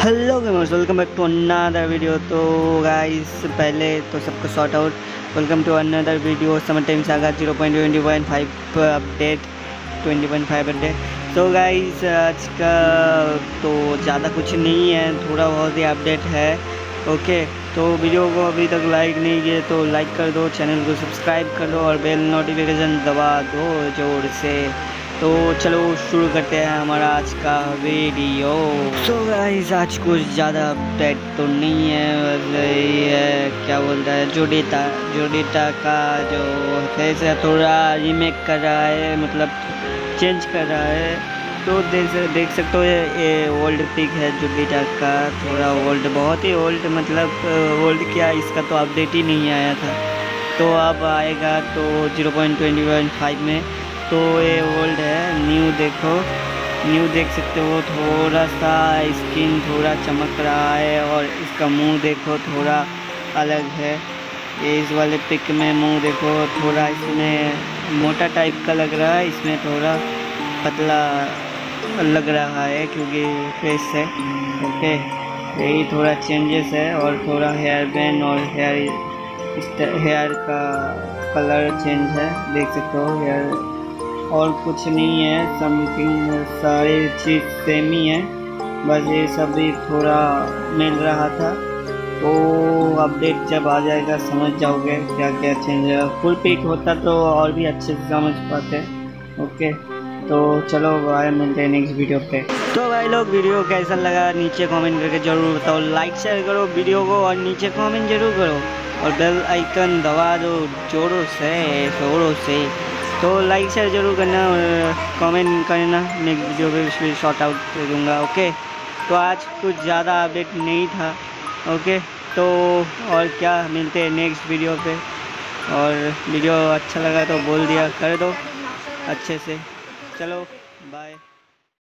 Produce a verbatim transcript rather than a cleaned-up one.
Hello gamers, welcome back to another video. तो guys पहले तो सबको shout out, welcome to another video. Summer time saga zero point twenty point five update twenty point five update. तो guys आज का तो ज़्यादा कुछ नहीं है, थोड़ा बहुत ही अपडेट है। ओके, तो वीडियो को अभी तक लाइक नहीं किए तो लाइक कर दो, चैनल को सब्सक्राइब कर दो और बेल नोटिफिकेशन दबा दो जोर से। तो चलो शुरू करते हैं हमारा आज का वीडियो। सो गाइस आज कुछ ज़्यादा अपडेट तो नहीं है, बस ये है क्या बोलता है जोडेटा जोडेटा का जो फेस है थोड़ा रीमेक कर रहा है, मतलब चेंज कर रहा है। तो देख देख सकते हो ये ओल्ड पिक है जोडेटा का, थोड़ा ओल्ड, बहुत ही ओल्ड, मतलब ओल्ड क्या, इसका तो अपडेट ही नहीं आया था। तो अब आएगा तो zero point twenty point five में। तो ये ओल्ड है, न्यू देखो, न्यू देख सकते हो। थोड़ा सा स्किन थोड़ा चमक रहा है और इसका मुंह देखो थोड़ा अलग है। ये इस वाले पिक में मुंह देखो थोड़ा इसमें मोटा टाइप का लग रहा है, इसमें थोड़ा पतला लग रहा है क्योंकि फेस है। ओके, यही थोड़ा चेंजेस है और थोड़ा हेयर बैंड और हेयर हेयर का कलर चेंज है, देख सकते हो हेयर, और कुछ नहीं है। समथिंग सारी चीज़ सेम ही है, बस ये सब भी थोड़ा मिल रहा था। तो अपडेट जब आ जाएगा समझ जाओगे क्या क्या चेंज है। फुल पिक होता तो और भी अच्छे से समझ पाते। ओके, तो चलो भाई मिलते हैं नेक्स्ट वीडियो पे। तो भाई लोग वीडियो कैसा लगा नीचे कमेंट करके ज़रूर बताओ, लाइक शेयर करो वीडियो को और नीचे कमेंट जरूर करो और बेल आइकन दबा दो जोरों से शोरों से। तो लाइक शेयर जरूर करना और कमेंट करना, नेक्स्ट वीडियो पे उसमें शॉर्ट आउट कर दूँगा। ओके, तो आज कुछ ज़्यादा अपडेट नहीं था। ओके, तो और क्या, मिलते हैं नेक्स्ट वीडियो पे। और वीडियो अच्छा लगा तो बोल दिया कर दो अच्छे से। चलो बाय।